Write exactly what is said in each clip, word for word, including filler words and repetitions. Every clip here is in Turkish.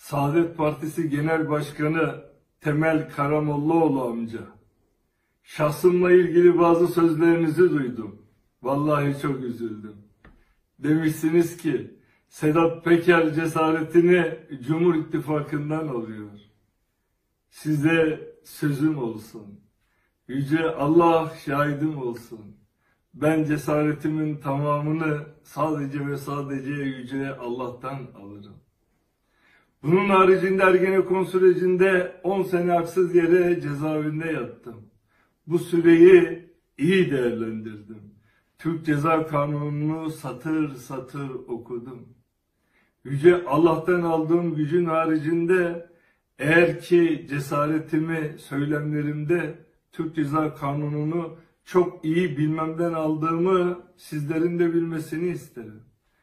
Saadet Partisi Genel Başkanı Temel Karamollaoğlu amca, şahsımla ilgili bazı sözlerinizi duydum. Vallahi çok üzüldüm. Demişsiniz ki Sedat Peker cesaretini Cumhur İttifakı'ndan alıyor. Size sözüm olsun. Yüce Allah şahidim olsun. Ben cesaretimin tamamını sadece ve sadece Yüce Allah'tan alırım. Bunun haricinde Ergenekon sürecinde on sene haksız yere cezaevinde yattım. Bu süreyi iyi değerlendirdim. Türk Ceza Kanunu'nu satır satır okudum. Yüce Allah'tan aldığım gücün haricinde eğer ki cesaretimi söylemlerimde Türk Ceza Kanunu'nu çok iyi bilmemden aldığımı sizlerin de bilmesini isterim.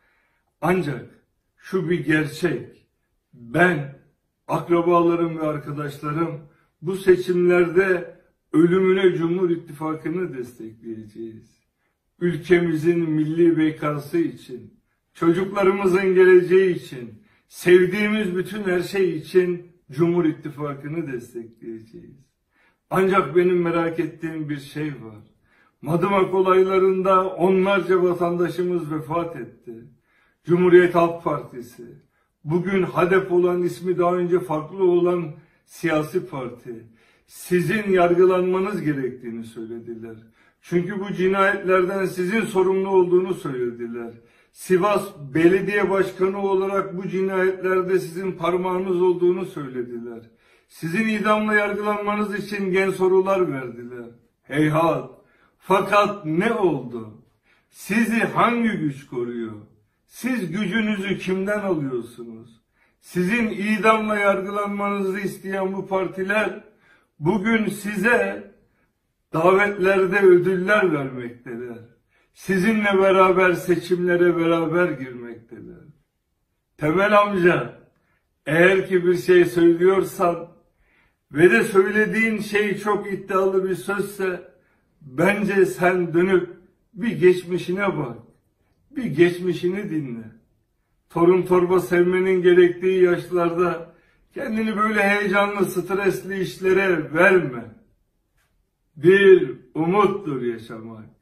Ancak şu bir gerçek. Ben, akrabalarım ve arkadaşlarım bu seçimlerde ölümüne Cumhur İttifakı'nı destekleyeceğiz. Ülkemizin milli bekası için, çocuklarımızın geleceği için, sevdiğimiz bütün her şey için Cumhur İttifakı'nı destekleyeceğiz. Ancak benim merak ettiğim bir şey var. Madımak olaylarında onlarca vatandaşımız vefat etti. Cumhuriyet Halk Partisi, bugün HADEP olan, ismi daha önce farklı olan siyasi parti, sizin yargılanmanız gerektiğini söylediler. Çünkü bu cinayetlerden sizin sorumlu olduğunu söylediler. Sivas Belediye Başkanı olarak bu cinayetlerde sizin parmağınız olduğunu söylediler. Sizin idamla yargılanmanız için gen sorular verdiler. Heyhat! Fakat ne oldu? Sizi hangi güç koruyor? Siz gücünüzü kimden alıyorsunuz? Sizin idamla yargılanmanızı isteyen bu partiler bugün size davetlerde ödüller vermekteler. Sizinle beraber seçimlere beraber girmekteler. Temel amca, eğer ki bir şey söylüyorsan ve de söylediğin şey çok iddialı bir sözse bence sen dönüp bir geçmişine bak. Bir geçmişini dinle. Torun torba sevmenin gerektiği yaşlarda kendini böyle heyecanlı, stresli işlere verme. Bir umuttur yaşamak.